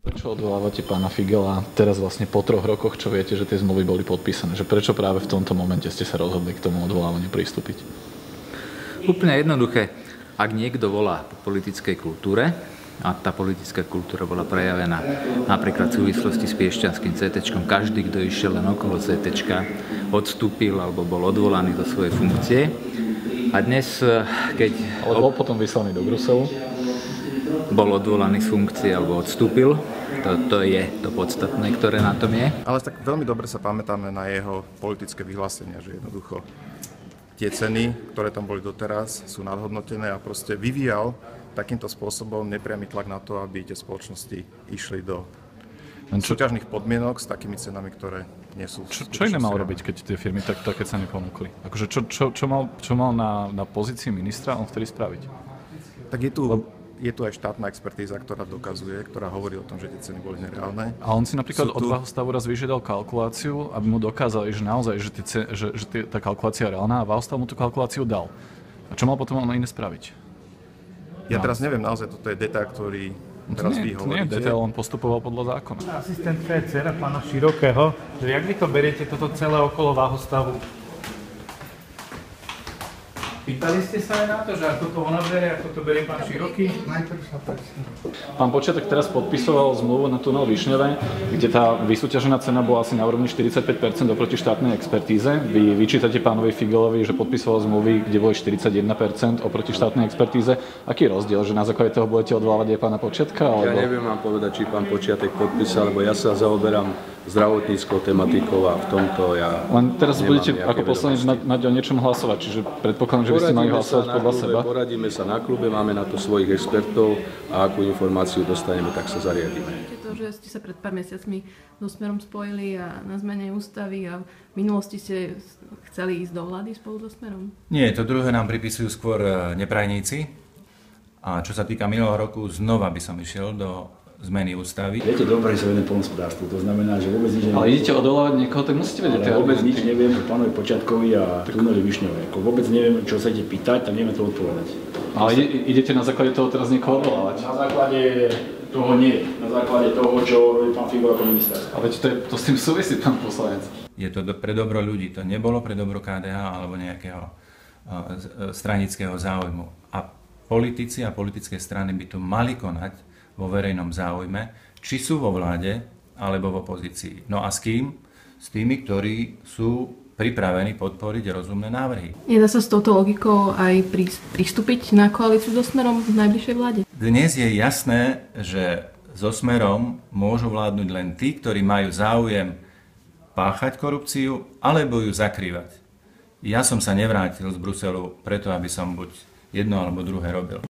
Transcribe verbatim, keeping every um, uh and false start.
Prečo odvolávate pána Figela teraz vlastne po troch rokoch, čo viete, že tie zmluvy boli podpísané? Že prečo práve v tomto momente ste sa rozhodli k tomu odvolávaniu pristúpiť? Úplne jednoduché. Ak niekto volá po politickej kultúre, a tá politická kultúra bola prejavená napríklad v súvislosti s piešťanským cé téčkom, každý, kto išiel len okolo cé téčka, odstúpil alebo bol odvolaný do svojej funkcie. A dnes, keď... Ale bol potom vyslaný do Bruselu. Bol odvolaný z funkcie alebo odstúpil. To, to je to podstatné, ktoré na tom je. Ale tak veľmi dobre sa pamätáme na jeho politické vyhlásenia, že jednoducho tie ceny, ktoré tam boli doteraz, sú nadhodnotené a proste vyvíjal takýmto spôsobom nepriamy tlak na to, aby tie spoločnosti išli do čo... súťažných podmienok s takými cenami, ktoré nie sú... Čo, čo iné mal robiť, keď tie firmy tak, také ceny ponúkli? Akože čo, čo, čo mal, čo mal na, na pozícii ministra on vtedy spraviť? Tak je tu... Lebo... Je tu aj štátna expertíza, ktorá dokazuje, ktorá hovorí o tom, že tie ceny boli nereálne. A on si napríklad tu... od Váhostavu raz vyžiadal kalkuláciu, aby mu dokázali, že naozaj, že, tie, že, že tie, tá kalkulácia je reálna a Váhostav mu tú kalkuláciu dal. A čo mal potom on iné spraviť? Ja no. teraz neviem, naozaj toto je detail, ktorý teraz nie, vy hovoríte. Nie, detail, on postupoval podľa zákona. Asistentka je dcera pána Širokého, že jak vy to beriete toto celé okolo Váhostavu? Pýtali ste sa aj na to, že ako to ona berie, ako to berie pán Široký? Najprv sa presne. Pán Počiatek teraz podpisoval zmluvu na tunel Višňové, kde tá vysúťažená cena bola asi na úrovni štyridsaťpäť percent oproti štátnej expertíze. Vy vyčítate pánovi Figelovi, že podpisoval zmluvy, kde boli štyridsaťjeden percent oproti štátnej expertíze. Aký je rozdiel, že na základe toho budete odvolávať aj pána Počiatka? Alebo... Ja neviem vám povedať, či pán Počiatek podpísal, lebo ja sa zaoberám zdravotníckou tematikou a v tomto ja... Len teraz budete ako poslanec mať, mať o niečom hlasovať, čiže predpokladám, že by ste mali hlasovať podľa klube, seba. Poradíme sa na klube, máme na to svojich expertov a akú informáciu dostaneme, tak sa zariadíme. To, že ste sa pred pár mesiacmi so Smerom spojili a na zmene ústavy a v minulosti ste chceli ísť do vlády spolu so Smerom? Nie, to druhé nám pripisujú skôr neprajníci. A čo sa týka minulého roku, znova by som išiel do zmeny ústavy. Viete dobre, že sa venujem poľnohospodárstvu, to znamená, že vôbec nič... Ale idete odvolávať niekoho, tak musíte vedieť. Ale vôbec nič neviem o pánovi Počiatkovi a tak... tuneli Višňové. Ako vôbec neviem, čo sa idete pýtať, tak neviem to odpovedať. Ale ide, idete na základe toho teraz niekoho odvolávať? Na základe toho nie. Na základe toho, čo robí pán Figo ako minister. Ale to, je, to s tým súvisí, pán poslanec. Je to do, pre dobro ľudí, to nebolo pre dobro ká dé há alebo nejakého uh, stranického záujmu. A politici a politické strany by tu mali konať vo verejnom záujme, či sú vo vláde, alebo v opozícii. No a s kým? S tými, ktorí sú pripravení podporiť rozumné návrhy. Nedá sa s touto logikou aj pristúpiť na koalíciu so Smerom v najbližšej vláde? Dnes je jasné, že so Smerom môžu vládnuť len tí, ktorí majú záujem páchať korupciu, alebo ju zakrývať. Ja som sa nevrátil z Bruselu preto, aby som buď jedno alebo druhé robil.